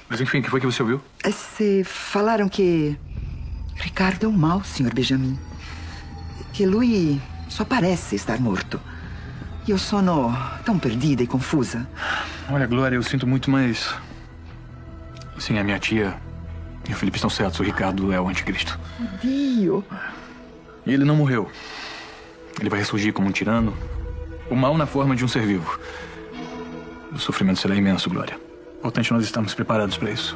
Mas enfim, o que foi que você ouviu? Se falaram que Ricardo é um mau, Sr. Benjamin. Que Louis só parece estar morto. E eu sono tão perdida e confusa. Olha, Glória, eu sinto muito, mas... Sim, a minha tia e o Felipe estão certos. O Ricardo é o anticristo. Dio! E ele não morreu. Ele vai ressurgir como um tirano. O mal na forma de um ser vivo. O sofrimento será imenso, Glória. Importante nós estarmos preparados para isso.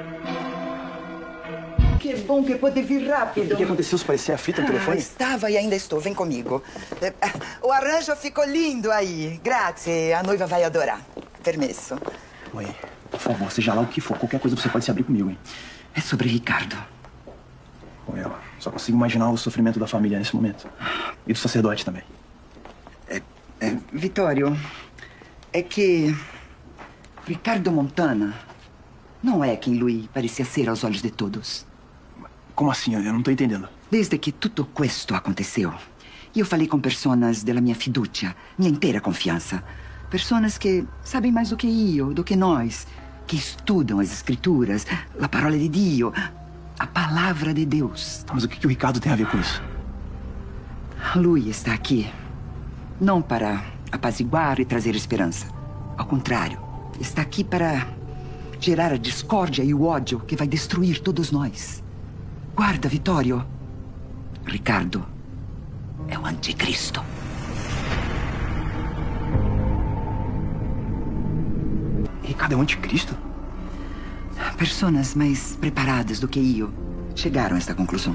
Que bom que pode vir rápido. O que aconteceu? Você parecia aflita no telefone? Estava e ainda estou. Vem comigo. O arranjo ficou lindo aí. Grazie. A noiva vai adorar. Permesso. Oi, por favor, seja lá o que for, qualquer coisa você pode se abrir comigo, hein? É sobre Ricardo. Bom, eu só consigo imaginar o sofrimento da família nesse momento. E do sacerdote também. Vitório, é que Ricardo Montana não é quem Louis parecia ser aos olhos de todos. Como assim? Eu não tô entendendo. Desde que tutto questo aconteceu, eu falei com pessoas da minha fiducia, minha inteira confiança. Pessoas que sabem mais do que eu, do que nós, que estudam as escrituras, a parola de Dio, a palavra de Deus. Mas o que o Ricardo tem a ver com isso? Louis está aqui não para apaziguar e trazer esperança. Ao contrário, está aqui para gerar a discórdia e o ódio que vai destruir todos nós. Guarda, Vitório. Ricardo é o anticristo. Ricardo é o anticristo? Pessoas mais preparadas do que eu chegaram a esta conclusão.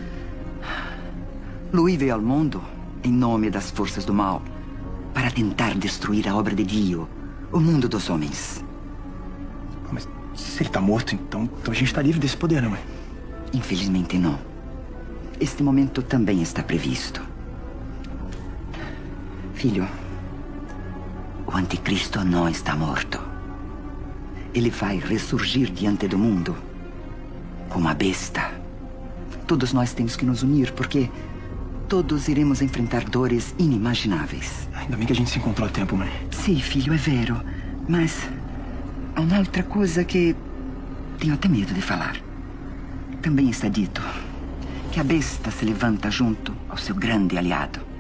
Louis veio ao mundo em nome das forças do mal para tentar destruir a obra de Dio, o mundo dos homens. Mas se ele tá morto, então a gente tá livre desse poder, não é? Infelizmente, não. Este momento também está previsto. Filho, o anticristo não está morto. Ele vai ressurgir diante do mundo como uma besta. Todos nós temos que nos unir, porque todos iremos enfrentar dores inimagináveis. Ainda bem que a gente se encontrou a tempo, mãe. Sim, filho, é vero. Mas há uma outra coisa que tenho até medo de falar. Também está dito que a besta se levanta junto ao seu grande aliado.